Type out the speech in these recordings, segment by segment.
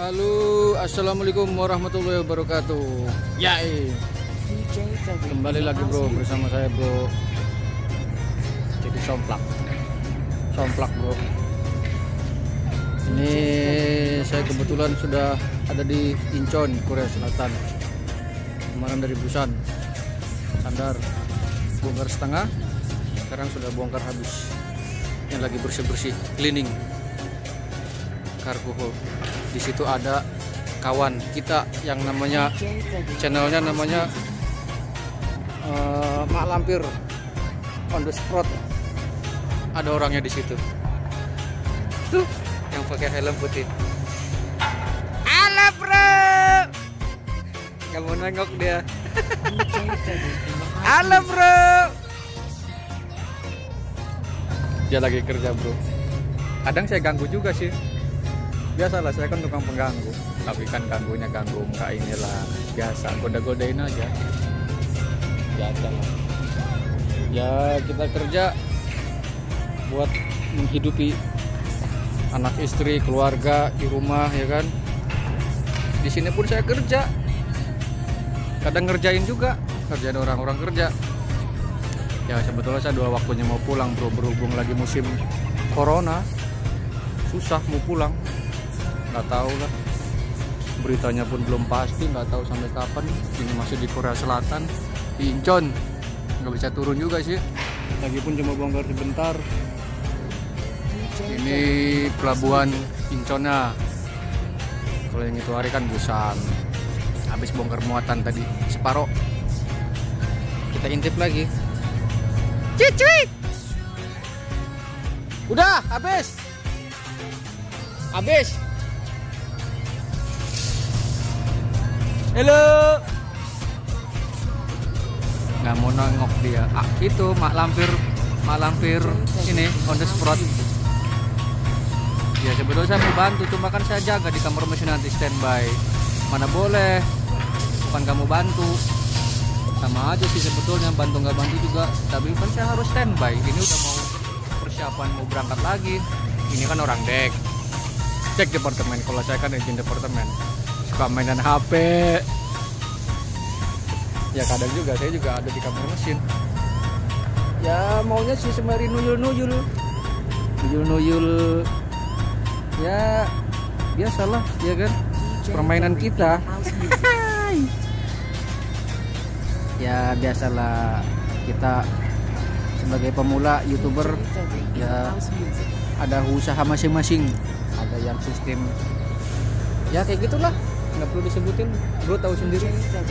Halo, assalamualaikum warahmatullahi wabarakatuh. Ya, kembali lagi bro bersama saya bro. Jadi somplak bro. Ini saya kebetulan sudah ada di Incheon, Korea Selatan. Kemarin dari Busan, sandar bongkar setengah. Sekarang sudah bongkar habis. Yang lagi bersih-bersih, cleaning cargo hold. Di situ ada kawan kita yang namanya channelnya namanya Mak Lampir on the spot. Ada orangnya di situ. Tuh, yang pakai helm putih. Halo bro. Nggak mau nengok dia. Halo bro. Dia lagi kerja bro. Kadang saya ganggu juga sih. Biasalah, saya kan tukang pengganggu. Tapi kan ganggunya ganggu muka inilah. Biasa, goda-godain aja. Biasa lah. Ya kita kerja buat menghidupi anak istri, keluarga di rumah ya kan. Di sini pun saya kerja. Kadang ngerjain juga, kerjaan orang-orang kerja. Ya sebetulnya saya dua waktunya mau pulang bro, berhubung lagi musim corona, susah mau pulang. Nggak tahu lah, beritanya pun belum pasti, nggak tahu sampai kapan. Ini masih di Korea Selatan, di Incheon, nggak bisa turun juga sih. Lagipun cuma bongkar sebentar. Ini pelabuhan Incheonnya. Kalau yang itu hari kan Busan. Habis bongkar muatan tadi separoh. Kita intip lagi. Cicit. Udah habis. Habis. Halo. Nggak mau nengok dia. Itu Mak Lampir ini on the spot. Ya sebetulnya saya mau bantu, cuma kan saya jaga di kamar mesin nanti standby. Mana boleh, bukan kamu bantu. Sama aja sih sebetulnya, bantu nggak bantu juga. Tapi kan saya harus standby. Ini udah mau persiapan mau berangkat lagi. Ini kan orang dek. Cek departemen. Kalau saya kan izin departemen. Suka mainan HP. Ya kadang juga saya juga ada di kamar mesin. Ya maunya sih sembari nuyul. Ya biasalah ya kan, permainan kita. Ya biasalah, kita sebagai pemula YouTuber ya ada usaha masing-masing, ada yang sistem ya kayak gitulah, nggak perlu disebutin, bro tahu sendiri.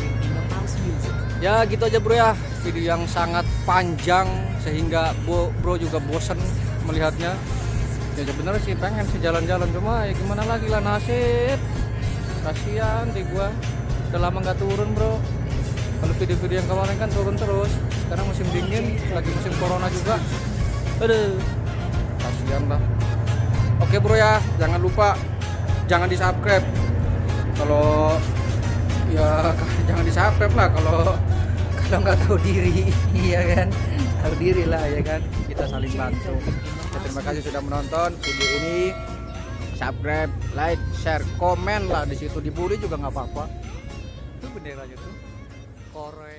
Ya gitu aja bro ya, video yang sangat panjang sehingga bro juga bosen melihatnya. Ya sebenarnya sih pengen sih jalan-jalan, cuma ya gimana lagi lah, nasib kasihan di gua, udah lama nggak turun bro. Kalau video-video yang kemarin kan turun terus, sekarang musim dingin, lagi musim corona juga. Aduh, kasihan lah. Oke bro ya, jangan lupa jangan di subscribe. Kalau ya jangan di subscribe lah kalau nggak tahu diri, iya kan, tahu diri lah ya kan, kita saling bantu. Ya, terima kasih sudah menonton video ini. Subscribe, like, share, komen lah di situ. Dibully juga nggak apa-apa. Itu benderanya tuh Korea.